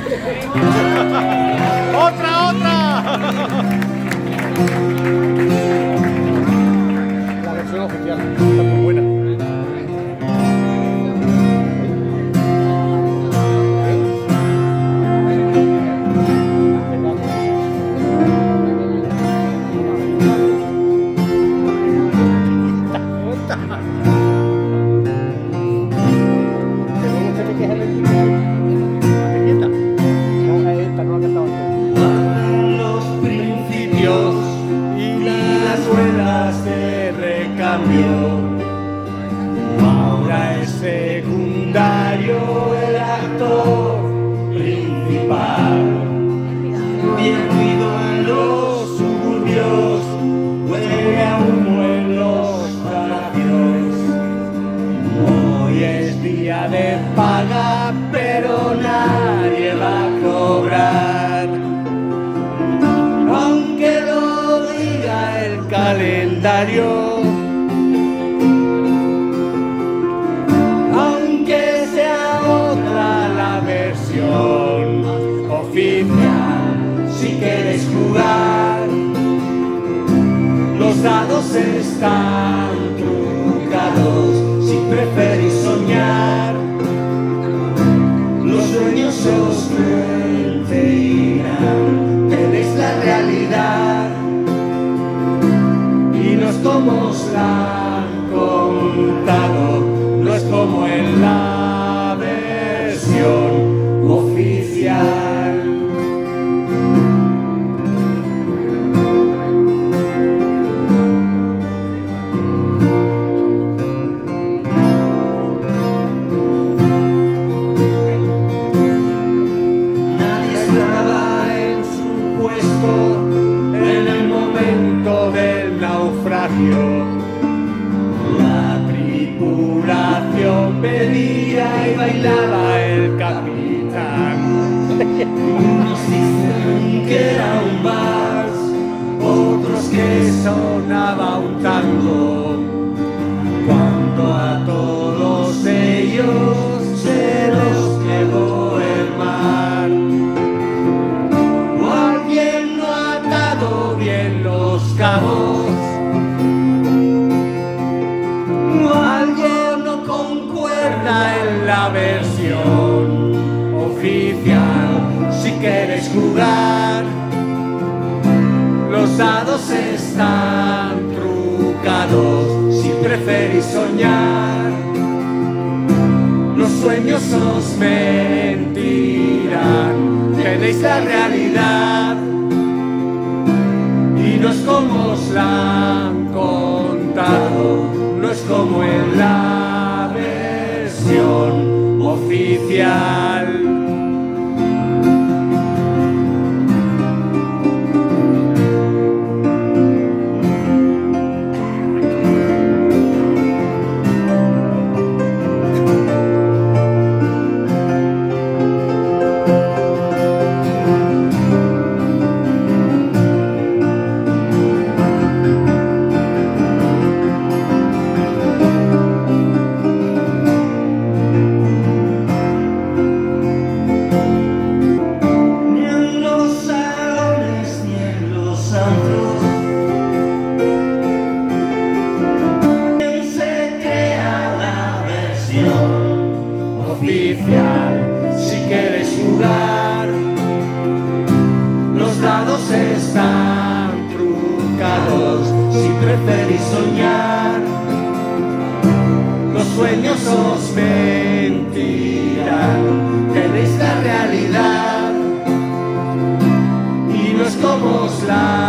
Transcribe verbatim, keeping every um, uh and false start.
¡Otra, otra! La versión oficial está muy buena. Ahora es secundario el actor principal, bien ruido en los suburbios, huele a humo en los palacios. Hoy es día de paga, pero nadie va a cobrar, aunque lo diga el calendario. Oficial, si quieres jugar, los dados están trucados. Si preferís soñar, los sueños os mentirán. Tenéis la realidad y no es como os la han contado, no es como en la versión oficial. Nadie estaba en su puesto en el momento del naufragio. La tripulación bebía y bailaba el capitán. Unos dicen que era un vals, otros que sonaba un tango. Cuando a todos ellos se los llevó el mar, o alguien no ha atado bien los cabos, o alguien no concuerda en la versión oficial. Si queréis jugar, los dados están trucados. Si preferís soñar, los sueños os mentirán. Tenéis la realidad y no es como os la han contado, no es como en la versión oficial. Oficial, si quieres jugar, los dados están trucados. Si preferís soñar, los sueños os mentirán. Tenéis la realidad y no es como os la